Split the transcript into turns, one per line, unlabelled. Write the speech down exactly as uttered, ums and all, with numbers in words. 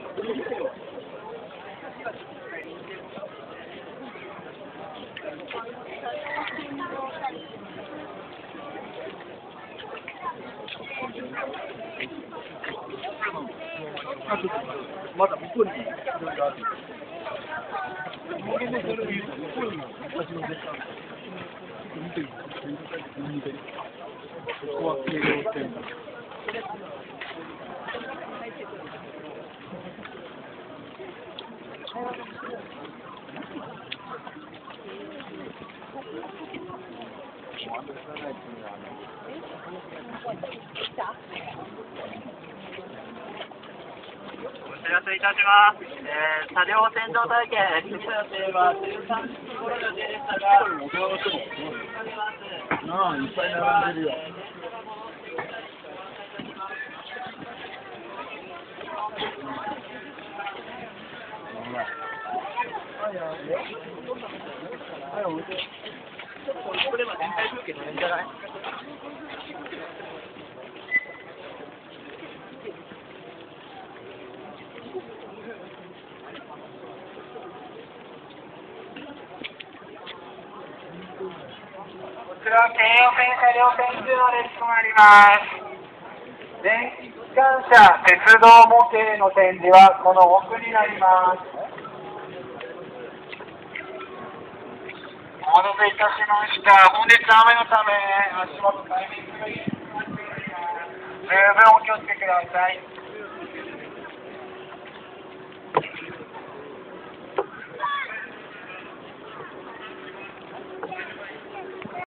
まだ向こうにいろいろある。向こうに昔の絶対見てみて。ここは京葉線。
お知らせいたします。えー、車両洗浄体験、次の予定はじゅうさんじ頃予定でしたが、
ああ、いっぱい並んでるよ。
これは全体風景撮れるんじゃない？こちら京葉線車両線中の列となります。電気機関車鉄道模型の展示はこの奥になります。お待たせいたしました。本日雨のため足元タイミングがいいとなっております。十分お気をつけください。